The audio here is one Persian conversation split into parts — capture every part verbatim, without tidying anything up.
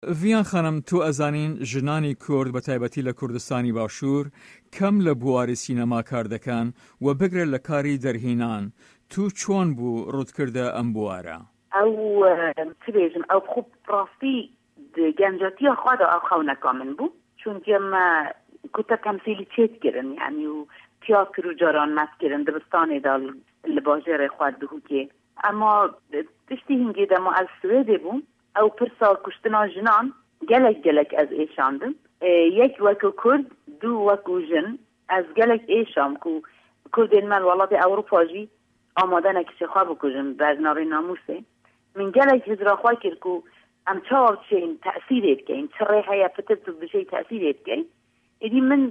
ڤیان خانم، تو ئەزانین ژنانی کورد بە تایبەتی لە کوردستانی باشوور کەم لە بواری سینەما کار دەکەن و بگرێت لە کاری دەرهێنان. تو چۆن بوو ڕوودکردە ئەم بوارە؟ ئەو تبێژم ئەو خوب ڕاستی گەنجەتیە خوادا ئەو خەونەکە من بوو، چونکە ئەمە کوتە تەمسیلی چێتگرن، یعنی و تیاتر و جاران مەسگرن دبستانێدا لە باژێرێ خوارد بهوکێ. ئەما تشتی هینگێدا ما ئەز سوێدێ بووم ئەو پرسا کوشتنا ژنان gelek gelek ez êşandim. Yek wekû Kurd, du wekû jin, ez gelek êşam ku Kurdên me welatê Ewropa jî amadenek xwe bikujin bernavê namûsê. Min gelek hicra xwe kir ku em çawa çên tesîrê bikeyn, çi rê heye pitir tu bi şey tesîrê bikey. Êdî min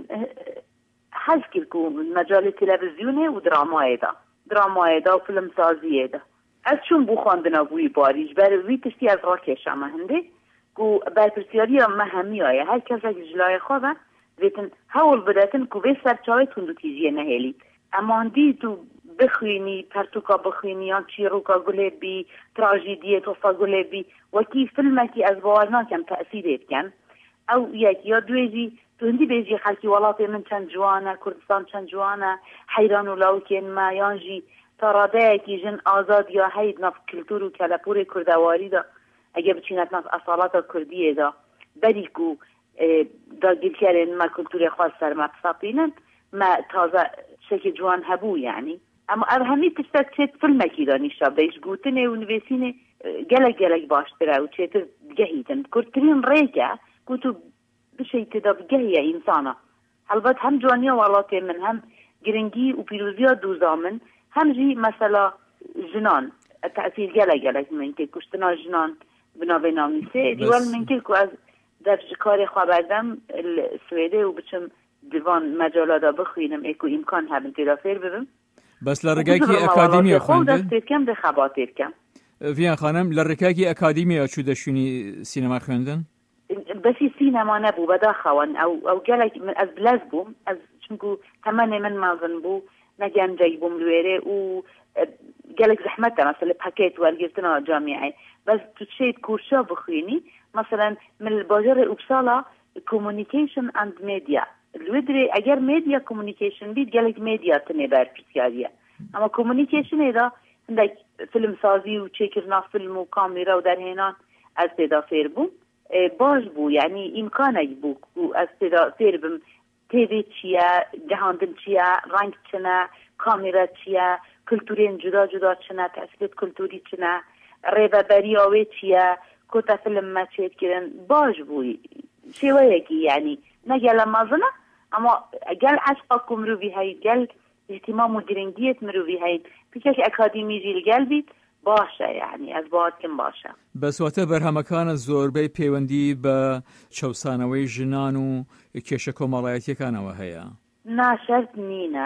hez kir ku mecalê televizyonê û dramayê da. Dramayê da û filmsaziyê da. Ez çûm bû xwandina wî barî ji ber wî tiştî ez rakeşame hindê ku berpirsiyariya me hemî ye her kesek ji layê xwe ve vêtin hewl bidetin ku vê serçavê tundukîjiye nehêlî. Emandî tu bixwînî, pertûka bixwînî yan çîroka gulê bî, trajîdiyê tofa gulê bî, wekî filmekî ez bawer nakim tesîrê bikin. Ew yek ya duê jî tu hindî bêjî xelkî welatê min çend ciwan e, Kurdistan çend ciwan e, heyran û lawikên me yan jî taradeyekî jin azad ya heyd nav kültûr û kelepûrê kurdewarî da eger biçînet nav esalata Kurdiyê da berî ku dagirkerên me kulturê xwe ser me pisapînin me taze şekî ciwan hebû yani. Ama ev hemî tiştek çêt filmekî da nîşa bêj gotinê û nivêsînê gelek gelek baştir e û çêtir bigehîtin. Kurttirîn rêk e ku tu bişeytê da bigehiye însana. Helbet hem ciwaniya welatê min hem giringî û pîroziya dûza min hem jî mesela jinan tesîr gelek gelek min kir kuştina jinan bi navê namîsê dîwar min kir ku ez dev ji karê xwe berdim li Swêdê û biçim divan mecala da bixwînim ê ku îmkan hebin têda fêr bibim. بەس لە ڕێگایکی ئەکادیمیە خوێندن؟ دەستێکم دە خەباتێکم. ڤیان خانم لە ڕێگایکی ئەکادیمیە چوو دەشوینی سینەما خوێندن؟ بەسی سینەما نەبوو بەداخەوەن ئەو ئەو gelek من ez bilez bûm ez çunku temenê min mezin bû negencek bûm li wêrê û gelek zehmet e mesela pakêt wergirtina camiyeyê bes tu çêt kûrşa bixwînî mesela min li bajarê Uppsala communication and media Lüdre eğer medya communication bit gelek medya tine ber pisyariye. Ama communication'e da hindek film sazi u çekirna film u kamera u derhenan az teda fêr bû. E, baş bû yani imkanek bû ku az teda fêr bim T V çiye, cihandin çiye, renk çine, kamera çiye, kültürên cuda cuda çine, tesbit kültürî çine, rêveberiya wê çiye, kota film me çêtkirin baş bû. Şêweyekî yani ne gele mezine ama gel aşqa ku mirovî heyî gel ihtimam û giringiyet mirovî heyî pikek akademî jî li gel bît baş e yani ez bawerim baş e. بەس واتە بەرهەمەکانە زۆربەی پەیوەندی بە چەوسانەوەی ژنان و کێشە کۆمەڵایەتیەکانەوە هەیە؟ نا شەرت نینە.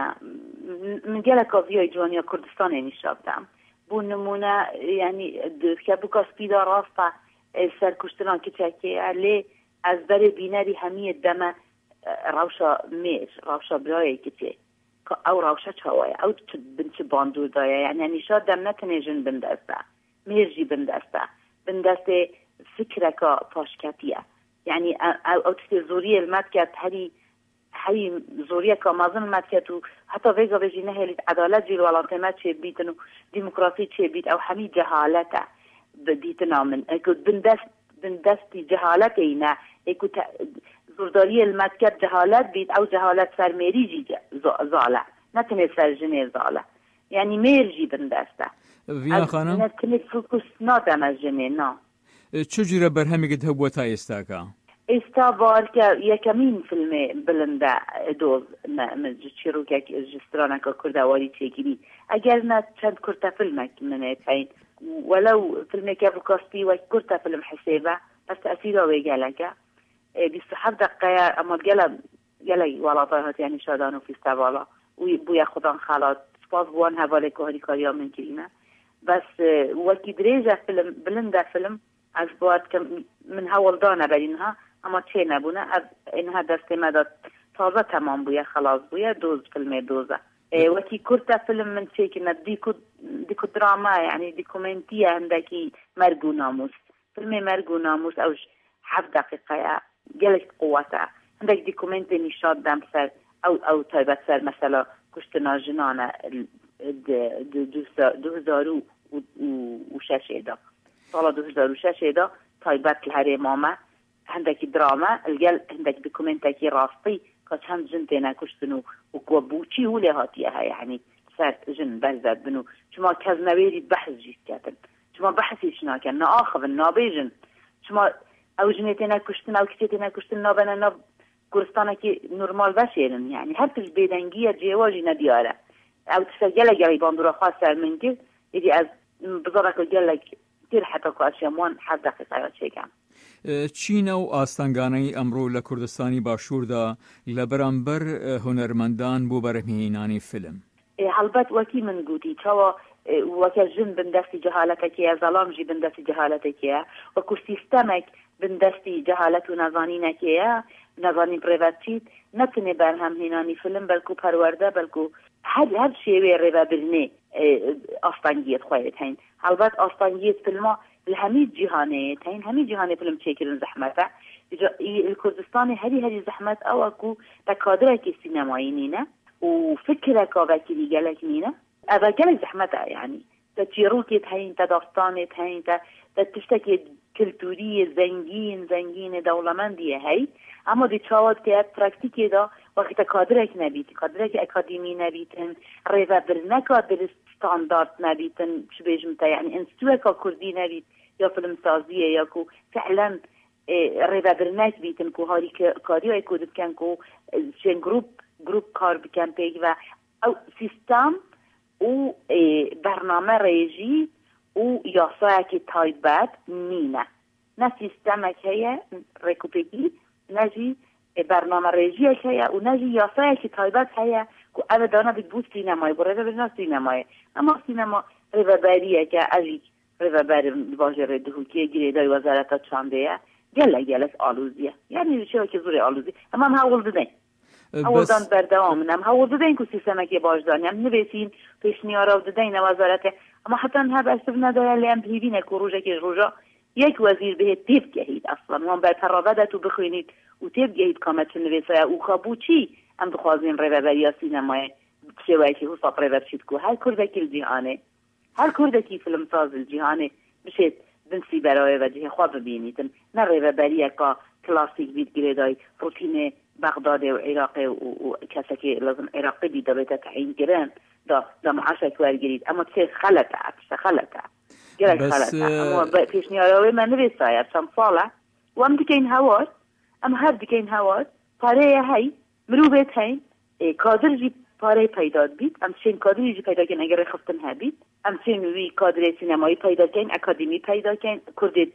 من geleka viyayê ciwaniya Kurdistanê nîşa bidem. Bû nimûne yani kebûka spîda rast e serkuştina kiçekê e lê ez berê bînerî hemiyê deme rawşa mêr, rawşa birayekî tê. Ew rawşa çawa ye, ew bin çi bandûr da ye. Yani nîşa dem ne tenê jin bin dest e. Mêr jî bin dest e. Bin destê fikreka paşketî ye. Yani ew tiştê zoriyê li me diket herî herî zoriyeka mezin li me diket û heta vêga vê jî nehêlît edalet jî li welatê me çêbîtin û demokrasî çêbît ew hemî cehalet e bi dîtina min. Ku bin dest bin destî cehaletê ne ê ku زوردارiyê li me diket cehalet bît ew cehalet ser mêrî jî zale ne tenê ser jinê zale yani mêr jî bin dest e. ڤیان خانم ne tenê fokus nadem ez jinê na. چ جۆرە بەرهەمێکت هەبووە تا ئێستاکە؟ ئێستا باوەڕکە یەکەمین فیلمê bilind e doz min ji çîrokek ji straneka kurdewarî çêkirî eger ne çend kurta filmek min ê heyn welew filmeke bikastî wek kurta film hisêbe bes tesîra wê gelek e. بیست و هفت دقیقه اما گله گله ولاتای هات یعنی شادان و فیستوالا و بوی خودان خالات سپاس بوان حواله کاری کاریا من کرینه بس وکی دریجه فیلم بلنده فیلم از باید که من حوال دانه برینها اما چه نبونه از اینها دست مداد تازه تمام بوی خلاص بوی دوز فیلم دوزه وکی کرتا فیلم من چه کنه دیکو دیکو دراما یعنی دیکومنتیه هندکی مرگو ناموس فیلم مرگو ناموس اوش هفت دقیقه گلک قوته هندک دیکومنت نشاد دم سر او او تایبت سر مثلا کشتنا جنانه دو هزار و شش دا سال دو هزار و شش دا تایبت لهر مامه هندک درامه الگل هندک دیکومنتکی راستی که چند جن تینا کشتنو و کو بوچی ولی هاتیه ها یعنی سر جن برزد بنو شما کز نویری بحث جیست کتن شما بحثیش ناکن نا آخوان نا بیجن شما او جنتینا کشتن او کتینا کشتن نا بنا نا گرستانه که نرمال بشیرن یعنی هر کش بیدنگی جیواجی ندیاره او تسا گله گلی باندورا خواست سر منگی یدی از بزارک گله تیر حتی که اشیامان حد دقیقه یاد شکم چین و ئاستانگانەی ئەمڕۆ لە کوردستانی باشووردا لە بەرامبەر هونەرمەندان بۆ بەرهەمهێنانی فیلم هەڵبەت وەکی من گوتی چاوە وەکە ژن بندەستی جەهالەتێکەیە زەڵامژی بندەستی جەهالەتێکەیە وەکو سیستەمێک بندەستی جەهالەت و نەزانینەکەیە نەزانین پرێڤەتچیت نەتنێ بەرهەمهێنانی فیلم بەلکو پەروەردە بەلکو هەر هەر شێوێ ڕێڤەبرنێ ئاستانگیت خۆیت هەین هەڵبەت ئاستانگیت فیلما الهمي جهاني تين همي جهاني فيلم تشيكرن زحمته الكردستان هذه هذه زحمت اوكو تكادرك سينمائي نينا وفكرك وكيلي جالك نينا ابا جالك زحمته يعني تجيروكي تهين تداستاني تهين تشتكي كلتوري زنجين زنجين دولمنديه هي اما دي تشاوت كيات براكتيكي دا وقت تكادرك نبيت تكادرك اكاديمي نبيتن ريفا برنكا در ستاندارد نبيتن شو بيجمتا يعني انستوكا كردي نبيت یا فیلم سازیه یا کو فعلا ریوا برنک بیتن کو هاری کاری های کود بکن کو چین گروپ گروپ کار بکن پیگ و او سیستم و برنامه ریجی و یاسای که تایبت نینه نه سیستم که ریکوپیگی نجی برنامه ریجی که و نجی یاسای که تایبت که کو او دانا بید بود سینمای برده برنا سینمای اما سینما ریوا بریه که ازی ریوا بر واژه دهوکی گریدای وزارت چاندهه گله گله آلوزیه یعنی چرا که زور آلوزی اما هم هاول دادن هاول دادن بردوام نم هاول دادن که سیستم که باش دارن هم نویسین پیشنیارا دادن وزارت اما حتی نه بس نداره لام پیوینه که روزه که روزا یک وزیر به تیپ گهید اصلا من بر پراوده تو بخوینید و تیپ گهید کامت نویسه او خابوچی هم بخوازین ریوا بریا سینمای چه که حساب ریوا شد کو هر کرده کل جهانه هر کردکی فیلم ساز الجهانه بشید بنسی برای وجه خواب ببینید نه ریوا بریه که کلاسیک بید گریدای روتین بغداد و عراق و کسی که لازم عراقی بیده بیده تعیین گرن دا دا معاشه کورگیرید اما چه خلطه چه خلطه گرک خلطه اما پیشنیاراوی من نویسایه چند ساله و هم دکین هواد ام هر دکین هواد پاره هی مروبت هی کادر جی پاره پیدا بید ام چین کادری جی پیدا کن اگر خفتن ها بید ام چین وی کادر سینمایی پیدا کن اکادمی پیدا کن کردید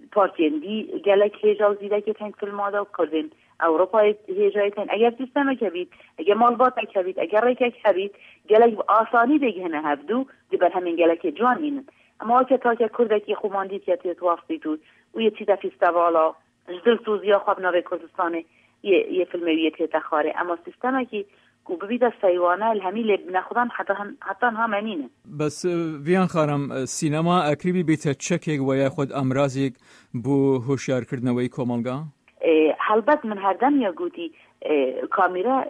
پارتیندی گلک هجاو زیده که تین فیلم آده و کردین اروپای هجایی تین اگر سیستم که بید اگر مالبات که بید اگر ریک که بید گلک آسانی دیگه نه هفدو دی بر همین گلک جوان اینن اما که تا که کردکی خوماندید یا تیت واسطی تو و یه چیزا فیستوالا جدل توزیا خواب نوی کردستانه یه یه فیلمی یه تیت خاره اما سیستم که کو ببیده سیوانه الهمی لب نخودن حتی هم حتی هم منینه بس ویان خارم سینما اکریبی بیت چکیگ و یا خود امرازیگ بو هوشیار کردنوی کومالگا هلبت من هر دم یا گوتی کامیرا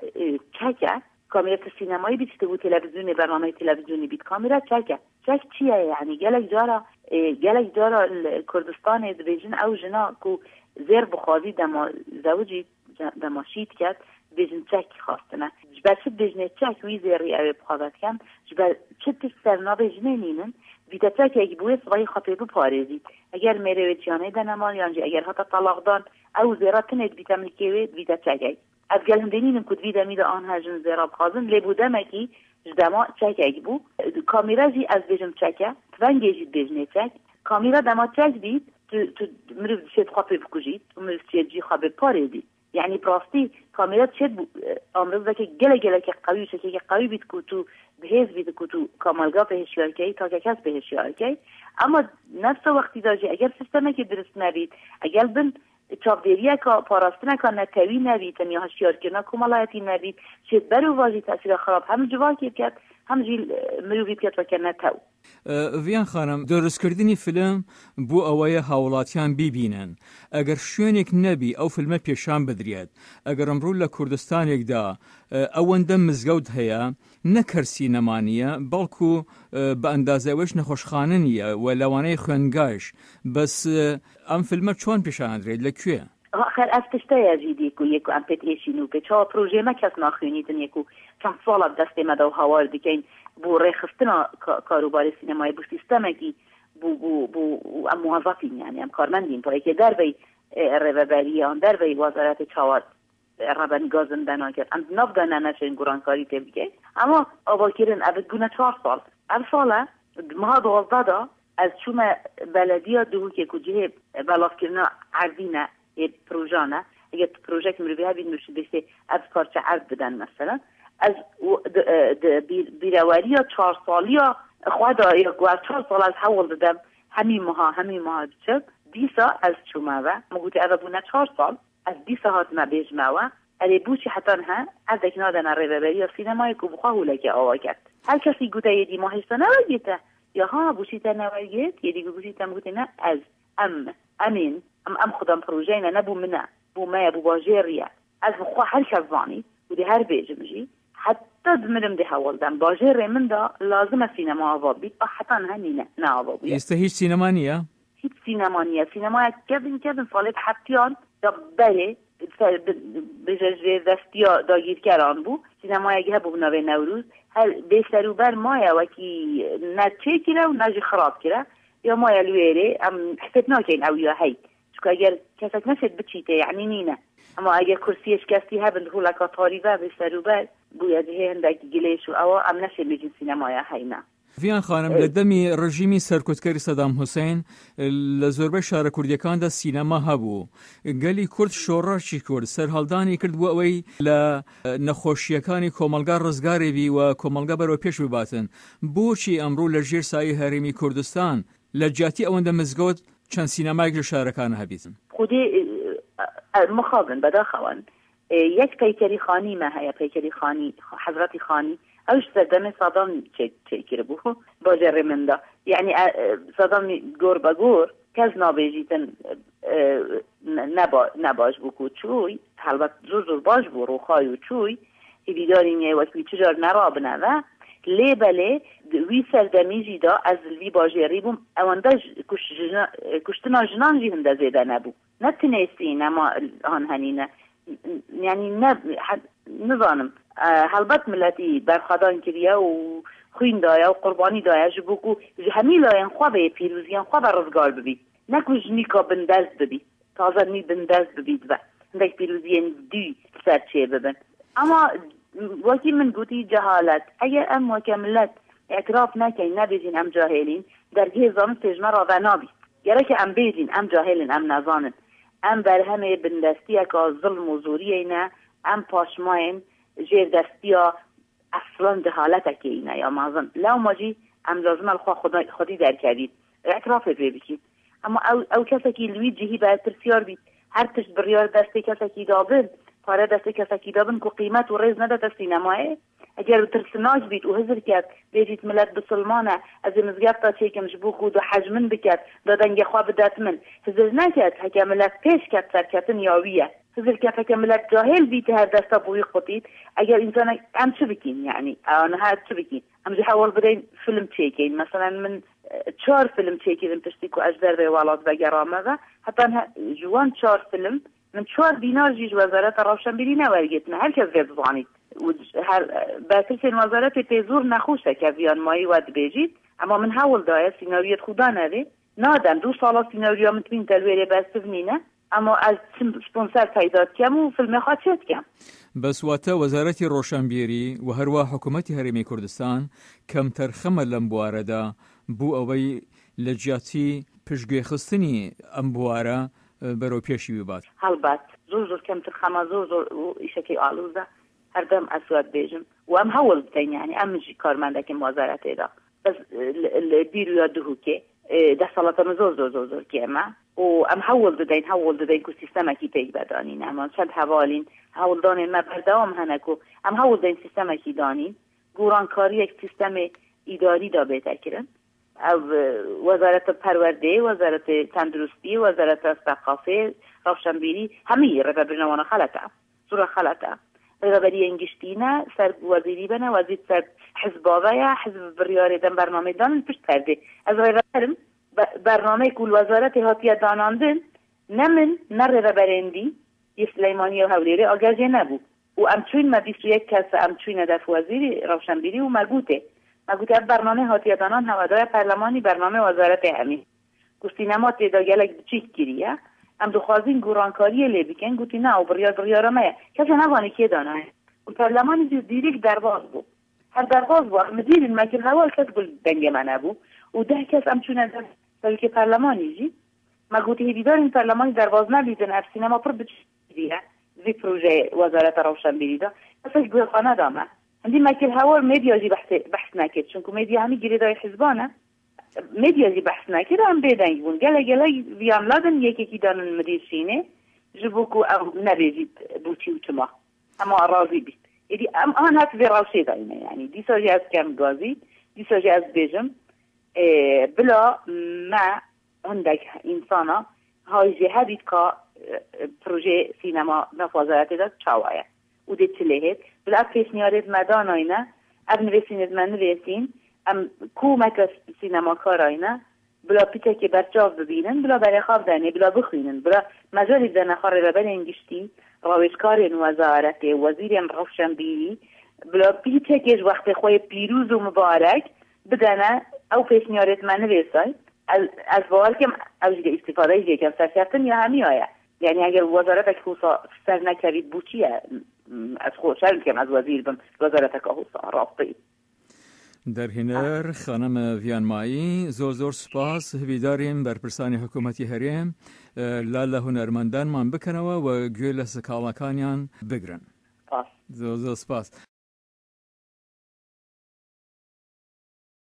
چکه کامیرا سینمایی بیت تو تلویزیونی برنامه تلویزیونی بیت کامیرا چکه چک چیه یعنی گلک جارا گلک جارا کردستان دبیجن او جنا کو زیر بخوازی دما زوجی دما شید کرد بیجن چک خواستنه جبر چه بیجنه چک وی زیری اوی بخوابت کن جبر چه تش سرنا بیجنه نینن ویده چک اگه بوی سوای خطه بو پارزید اگر میره ویچانه دنمان یانجی اگر حتی طلاق دان او زیرا تنید بیتا ملکیوی ویده چک اگه از گلهم دینینم کد ویده میده آنها جن زیرا بخوازن لبوده مکی جدما چک اگه بو کامیرا جی از بیجم چکه تونگی جید بیجنه چک کامیرا دما چک دید تو مروف شد خوابه بکجید و مروف شد جی خوابه پارزید یعنی براستی کامیرا چه امروز که گله گله که قوی شه که قوی بید کو تو بهز بید کو تو کاملگاه بهش یار کی تا که کس بهش یار کی اما نفس وقتی داشی اگر سیستمی که درست نبید اگر بن چاپدریه که پاراستنه که نتوی نبید یا هشیار کنه کمالایتی نبید شد برو واجی تاثیر خراب هم جوا کرد همجی مروی پیات وکرنه تو. ویان خانم دەستکردنی فیلم بۆ ئەوەیە هاوڵاتیان بیبینن ئەگەر شوێنێک نەبی ئەو فیلمە پێشان بدرێت ئەگەر ئەمڕۆ لە کوردستانێکدا ئەوەندە مزگەوت هەیە نەکەر سینەمانیە بەڵکو بە ئەندازەوەش نەخۆشخانە نیە و لەوانەیە خوێنگاش بەس ئەم فیلمە چۆن پێشاندرێت لەکوێ؟ آخر از تشتای جدیدی که یکو ام پت ایشینو به چه پروژه ما کس ناخونیدن یکو چند سال دست مد و هوار دیگه بو رخصتنا کاروبار سینمای بو سیستمی کی بو بو بو ام موظفین یعنی ام کارمندین پای که در وی رهبریان در وی وزارت چواد ربن گازن بنا کرد ام نبدن نشین گرانکاری تبیه اما آواکرین ابد گونه چهار سال ام ساله ما دوازده دا از چوم بلدیا دو که کجه بلاف کرنا عرضینه پروژه نه اگه پروژه که مروی ها بید نوشید بشه از کارچه عرض بدن مثلا از بیرواری یا چهار سالی یا خواهد یا گوار چهار سال از حول دادم همی ماها همی ماها بچه دیسا از چومه و مگوتی اوه بونه چهار سال از دیسا هات ما بیجمه و الی بوچی حتی ها از دکنادن ریوبری یا سینمای که بخواه لکه آوا کرد هر کسی گوته یه دی ماهشتا نوگیته یا ها بوچی تا نوگیت یه دیگه بوچی تا مگوتی نه از ام امین ام ام خودم پروژه نه نبو منه بو ما بو باجریه از بخوا هر کزانی و دی هر بیجمجی حتی دمرم دی حوالدم باجر من دا لازم سینما آوا بید حتی هنی نه نه آوا بید است هیچ سینما نیه؟ هیچ سینما نیه سینما کردن کردن سالت حتیان دا بله بججره دستیا داگیر کران بو سینما اگه بو نوی نوروز هر بیشترو بر مایه وکی نه چه کرا و نه خراب کرا یا مایه لویره ام حسد ناکین او یا هی چون اگر کسک نشد بچیته یعنی نینه اما اگر کرسیش کسی هبند هو لکا تاریبه بیشترو بر بوید هندکی گلیش و او ام نشد بجین سینمای هی نه ڤیان خانم لە دەمی ڕژیمی سەرکوتکەری سەدام حوسێن لە زۆربەی شارە کوردیەکاندا سینەما هەبوو گەلی کورد شۆڕەشی کورد سەرهەڵدانی کرد بۆ ئەوەی لە نەخۆشیەکانی کۆمەلگا ڕزگارێبی و کۆمەلگا بەرەوە پێش بباتن بۆچی ئەمڕۆ لە ژێر سایەی هەرێمی کوردستان لە جیاتی ئەوەندە مزگەوت چەند سینەمایەک لە شارەکان هەبیتن خودی مخابن بەداخەوان یەک پەیکەری خانی ما هەیە پەیکەری خانی حەزرەتی خانی اوش صدام صدام چه چه کرده بو باجر من دا یعنی صدام گور با گور کس نابیجیتن نبا نباش بو کو چوی البته زور زور باش بو رو خایو چوی بیداریم یه وقتی چجور نرابنه و لیبله وی سردمیجی دا از وی باجری بوم اوانده کشتنا جنان جی هنده زیده نبو نتنیستی نما هن هنینه یعنی نه نظانم هلبت ملتی برخدان کریه و خوین دایا و قربانی دایا جبو کو همه لاین خواه به پیروزیان خواه به رزگار ببید نکو جنیکا بندست ببید تازه نی بندست ببید و هندک پیروزیان دی سرچه ببین اما وقتی من گوتی جهالت اگر ام وکه ملت اعتراف نکن نبیدین ام جاهلین در گیزان تجمه را و نابید گره که ام بیدین ام جاهلین ام نزانن ام بر همه بندستی اکا ظلم و زوری اینه ام پاشماین جیر دستیا اصلا دهالت که اینه یا مازن لو ماجی ام لازم الخوا خودی در کردید اعتراف ببکید اما او, او کسی که لوی جهی باید ترسیار بید هر تشت بریار دسته کسی که دابن پاره دسته کسی که دابن که قیمت و ریز نداد سینمایه اگر ترسناج بید و هزر کرد بیجید ملت بسلمانه از مزگفت تا چیکم جبو خود و حجمن بکرد دادنگ خواه بدات من هزر نکرد حکم ملت پیش کرد سرکتن یاویه هزر که حکم ملت جاهل بید هر دستا بوی قطید اگر انسان ام چه بکین يعني انا هاد چه بکین ام جي حاول بدين فيلم تشيكين مثلا من چهار فيلم تشيكين تشتيكو اجدر بيوالات بگرامه حتى جوان چهار فيلم من چهار دینار جیج وزارت روشنبیری نورگیتنه هر کس گفت زانید هر باترسین وزارت تیزور نخوشه که ویان مایی ود بیجید اما من حاول دایه سیناریت خودا نده نادم دو سالا سیناریا متوین تلویره بستفنینه اما از سپونسر پیداد کم و فیلم خواد شد کم بس واتا وزارتی روشنبیری و هروا حکومتی هرمی کردستان کمتر خمر لنبوارده بو اوی لجاتی پشگوی خستنی امبواره برو پیشی بباد هلبت زور زور کمتر خما زور زور و ایشکی آلوزه هر دم اسود بیجم و ام حول بتین یعنی ام جی کارمنده که وزارت ایدا بس بیرو یادهو که ده سالاتم زور زور زور زور که اما و ام حول دادین حول دادین که سیستم کی پیگ بدانین اما چند حوالین حول دانین ما بردوام هنکو ام حول دادین سیستم کی دانین گورانکاری یک سیستم اداری دا بهتر کردن. او وزارت پرورده، وزارت تندرستی، وزارت ثقافت، روشنبیری، همه رقابت برنامه خلطه صورة خلطه رقابری انگشتینه سر وزیری بنه وزیر سر حزباوه یا حزب بریاره دن برنامه دانن پشت کرده. از رقابرم برنامه کل وزارت هاتیه داناندن نمن نر رقابرندی یه سلیمانی و حولیره آگاجه نبو و امچوین ما بیست و یک کس امچوین دف وزیر روشنبیری و مگوته مگوته برنامه هاتیه دانان هوادای پرلمانی برنامه وزارت همین گوستینما تیدا گلک بچیک گیریه ام دخوازین گورانکاری لی بکن گوتی نه و بریار بریار مایه کسی نوانی که دانه و پرلمانی دیریک درواز بو هر درواز بو مدیر المکل هوال کس گل دنگ منه بو و ده کس امچونه در سالک پرلمانی جی مگوتی هیدیدار این پرلمانی درواز نبیدن اف سینما پر بچیک زی پروژه وزارت روشنبیری دا اصلا گوی خانه دامه عندي مايكل هاور ميديا جي بحث بحث ناكد شنكو ميديا همي جري داي حزبانه ميديا جي بحث ناكد هم بيدن يقول قال قال فيام لادن يكي كي دان المدير سينه جبوكو او نبيجي بوتي وتما اما راضي بي يدي ام انا هات في راوشي دايما يعني دي سوجي از كام غازي دي سوجي از بيجم إيه بلا ما عندك انسانه هاي جهادي كا بروجي سينما نفوزات دا تشاوايا و ده تلهت بلا پیشنیارت مدان آینه اب نویسینت من نویسین ام کومک سینما کار آینه بلا پیچه که برچاف ببینن بلا برای خواب دنه بلا بخوینن بلا مجالی دنه خار ربن انگشتی راوشکار وزارت وزیر روشنبیری بلا پیچه که وقت خواه پیروز و مبارک بدنه او پیشنیارت من نویسای از بوال که او جگه استفاده جگه کم سرشفتن یا همی آیا یعنی اگر وزارت اکوسا سر نکرید بوچیه از خوشحال کم از وزیر بم وزارت اکوسا رابطی در هنر خانم ویانمایی زور زور سپاس هویداریم بر پرسانی حکومتی هریم لاله هنرمندان من بکنوا و گوی لسکالاکانیان بگرن سپاس زور زور سپاس